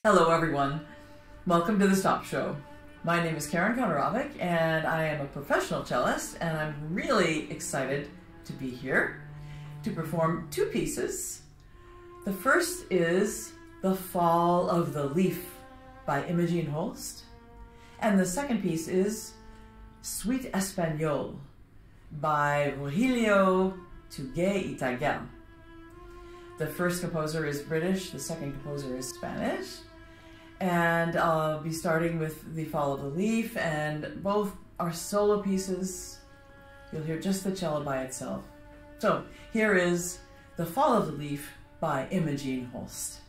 Hello everyone, welcome to the Stop Show. My name is Karen Konoravic and I am a professional cellist, and I'm really excited to be here to perform two pieces. The first is The Fall of the Leaf by Imogen Holst, and the second piece is Suite Espagnole by Virgilio Tugay Itagal. The first composer is British, the second composer is Spanish. And I'll be starting with The Fall of the Leaf, and both are solo pieces. You'll hear just the cello by itself. So here is The Fall of the Leaf by Imogen Holst.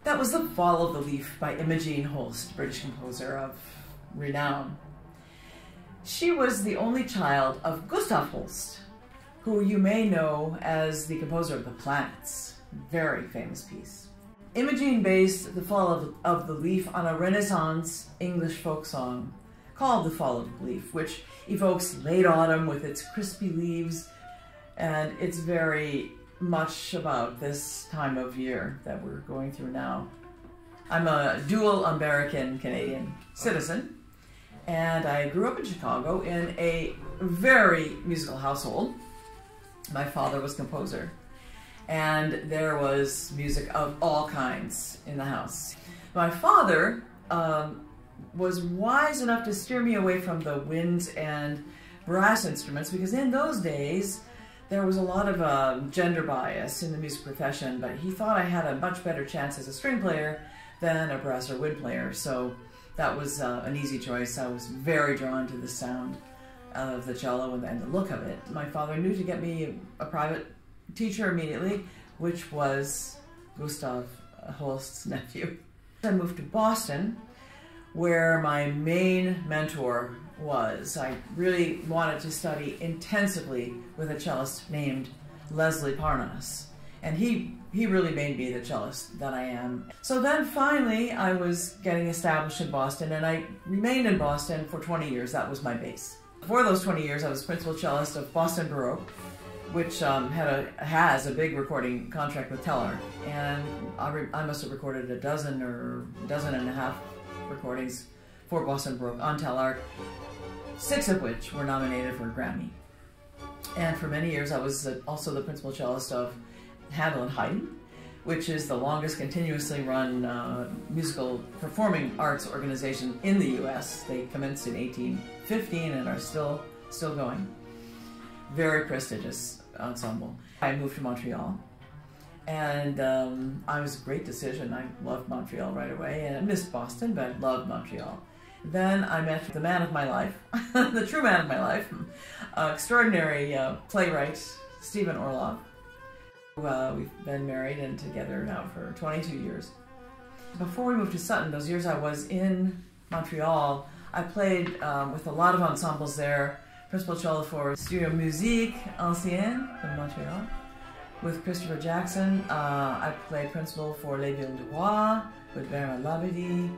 That was The Fall of the Leaf by Imogen Holst, British composer of renown. She was the only child of Gustav Holst, who you may know as the composer of The Planets, very famous piece. Imogen based The Fall of the Leaf on a Renaissance English folk song called The Fall of the Leaf, which evokes late autumn with its crispy leaves, and it's very much about this time of year that we're going through now. I'm a dual American-Canadian citizen, and I grew up in Chicago in a very musical household. My father was composer, and there was music of all kinds in the house. My father was wise enough to steer me away from the wind and brass instruments, because in those days there was a lot of gender bias in the music profession, but he thought I had a much better chance as a string player than a brass or wind player, so that was an easy choice. I was very drawn to the sound of the cello and the look of it. My father knew to get me a private teacher immediately, which was Gustav Holst's nephew. I moved to Boston, where my main mentor was. I really wanted to study intensively with a cellist named Leslie Parnas, and he really made me the cellist that I am. So then finally I was getting established in Boston, and I remained in Boston for 20 years. That was my base. For those 20 years I was principal cellist of Boston Baroque, which has a big recording contract with Telarc, and I must have recorded a dozen or a dozen and a half recordings for Boston Baroque on Telarc, 6 of which were nominated for a Grammy. And for many years I was also the principal cellist of Handel and Haydn, which is the longest continuously run musical performing arts organization in the US. They commenced in 1815 and are still going. Very prestigious ensemble. I moved to Montreal, and it was a great decision. I loved Montreal right away, and I missed Boston, but I loved Montreal. Then I met the man of my life, the true man of my life, extraordinary playwright, Stephen Orloff. We've been married and together now for 22 years. Before we moved to Sutton, those years I was in Montreal, I played with a lot of ensembles there. Principal cello for Studio Musique Ancienne in Montreal. With Christopher Jackson, I played principal for Les Villes du Roi with Bernard Labadie.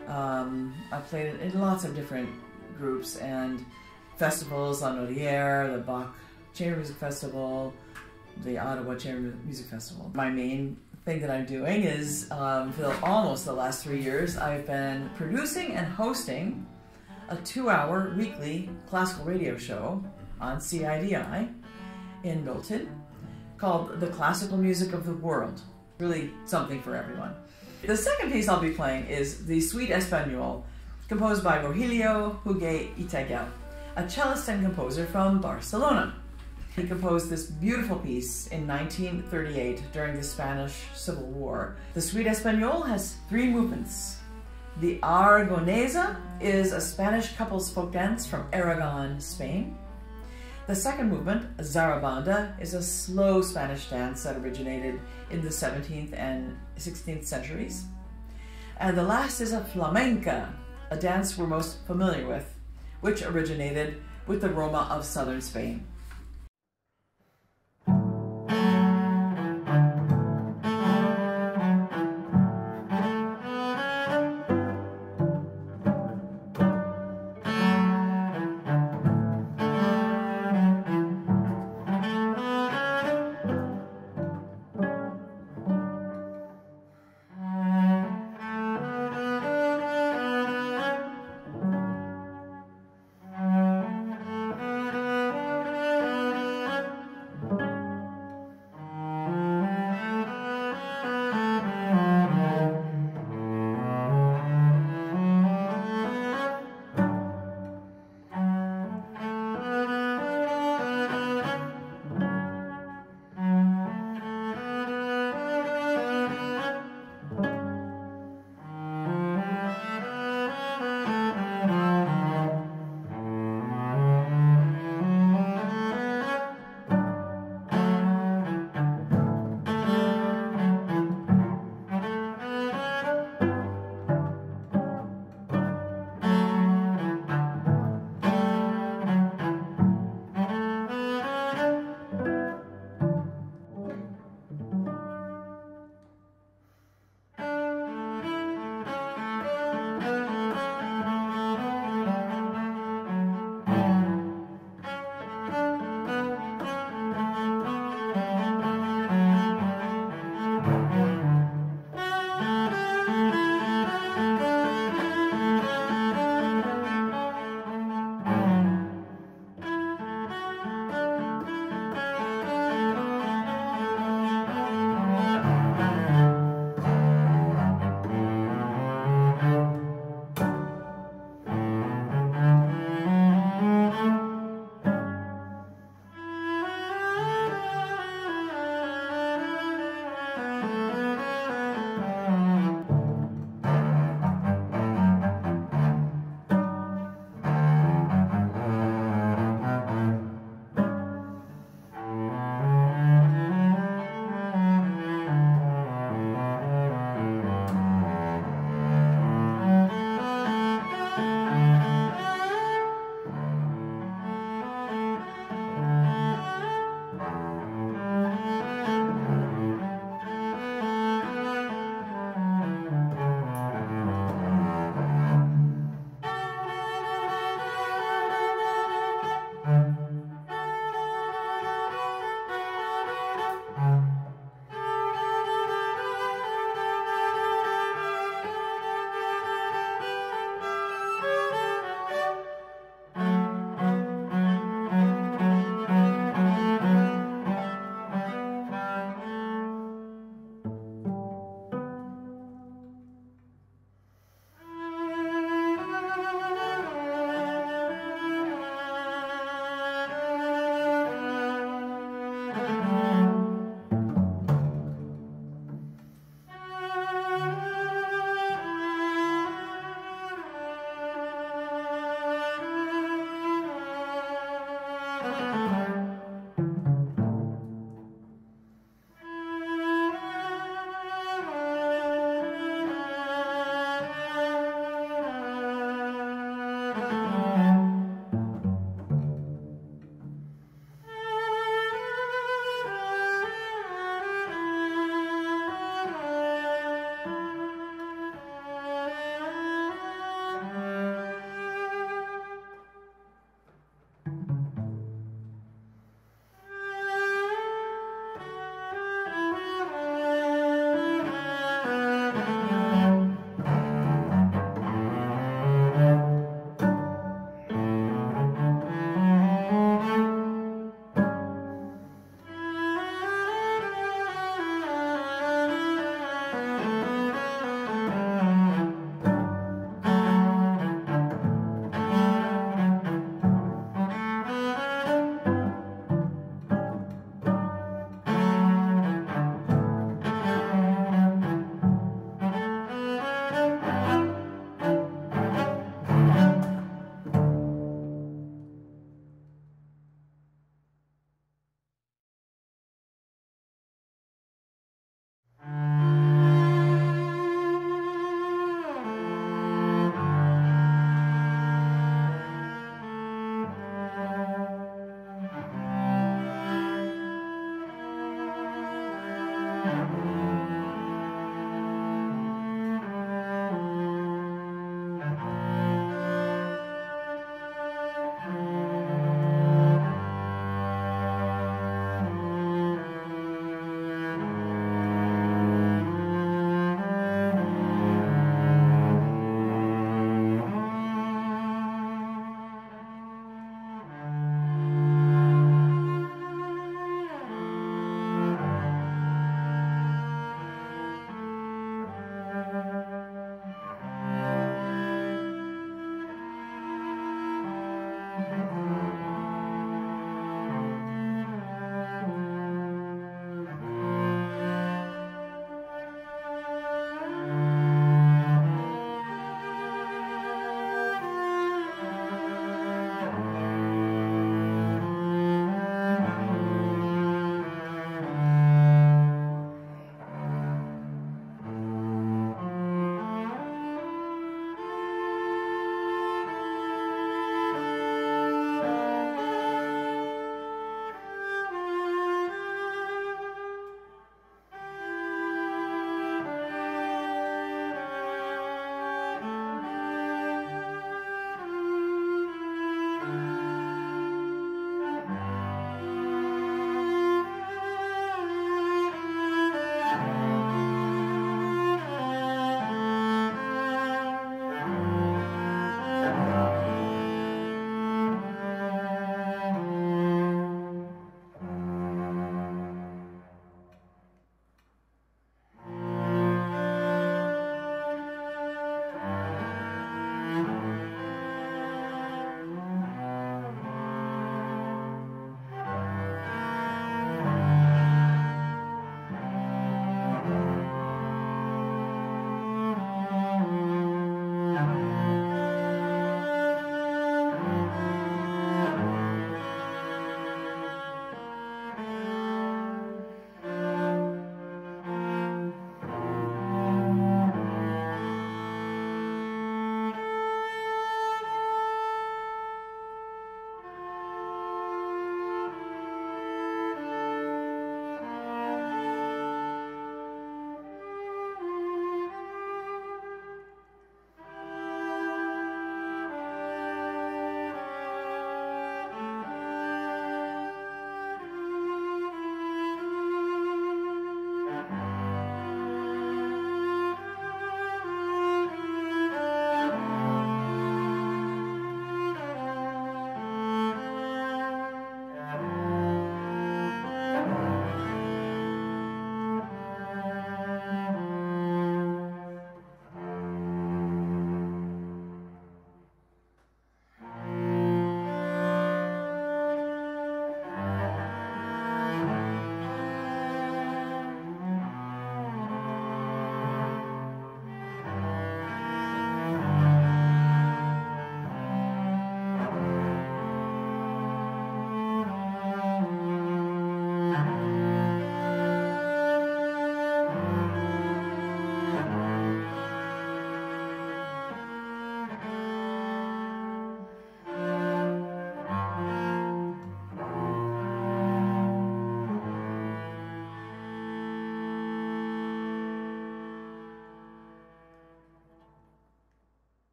I played in lots of different groups and festivals, La Nodière, the Bach Chamber Music Festival, the Ottawa Chamber Music Festival. My main thing that I'm doing is, for almost the last 3 years, I've been producing and hosting a 2-hour weekly classical radio show on CIDI in Milton called The Classical Music of the World. Really something for everyone. The second piece I'll be playing is the Suite Espagnole, composed by Rogelio Huguet y Teguel, a cellist and composer from Barcelona. He composed this beautiful piece in 1938 during the Spanish Civil War. The Suite Espagnole has 3 movements. The Aragonesa is a Spanish couples folk dance from Aragon, Spain. The second movement, Zarabanda, is a slow Spanish dance that originated in the 17th and 16th centuries. And the last is a flamenca, a dance we're most familiar with, which originated with the Roma of southern Spain.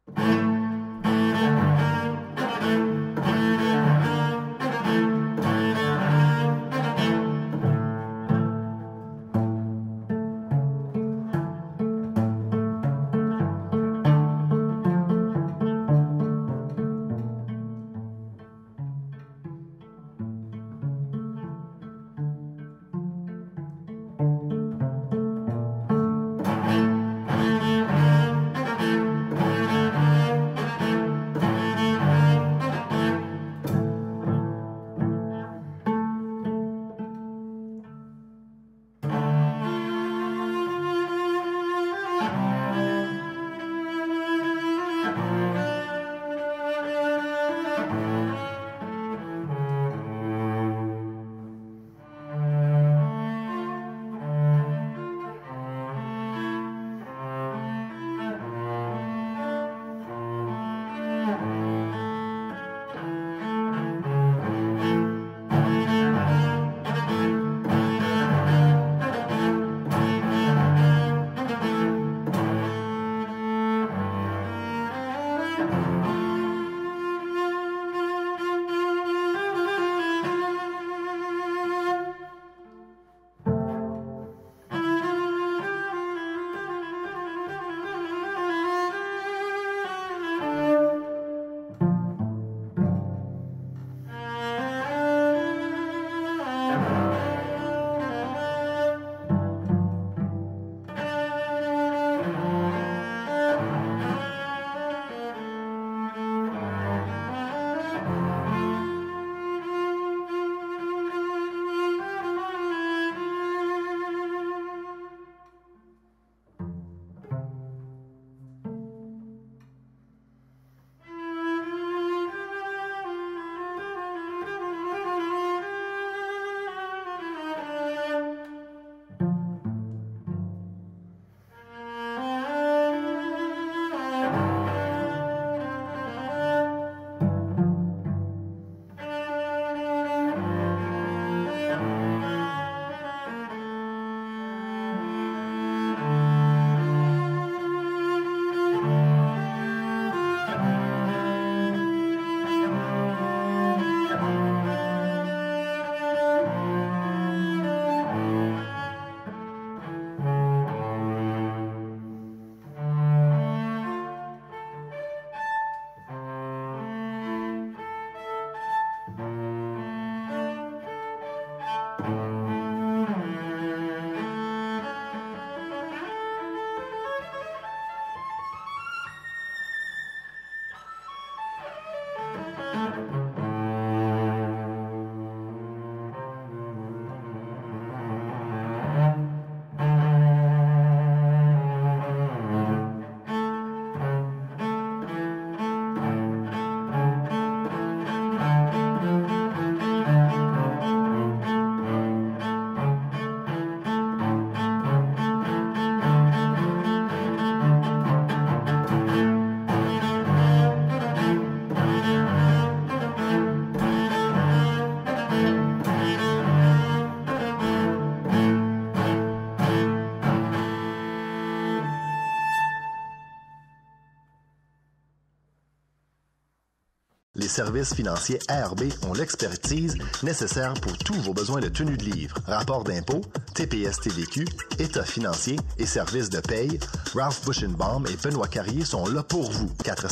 Les services financiers ARB ont l'expertise nécessaire pour tous vos besoins de tenue de livre, rapport d'impôt, TPS-TVQ, état financier et services de paye. Ralph Buschenbaum et Benoît Carrier sont là pour vous.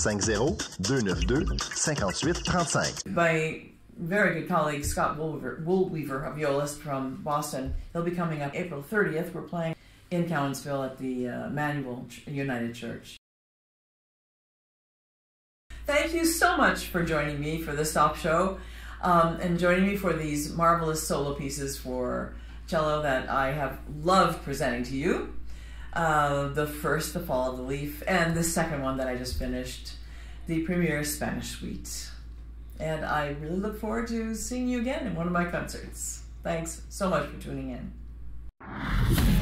450-292-5835. My very good colleague Scott Woolweaver of Violist from Boston, he'll be coming up April 30th. We're playing in Cowansville at the Emmanuel United Church. Thank you so much for joining me for the Stop Show and joining me for these marvelous solo pieces for cello that I have loved presenting to you. The first, The Fall of the Leaf, and the second one that I just finished, the Premier Spanish Suite. And I really look forward to seeing you again in one of my concerts. Thanks so much for tuning in.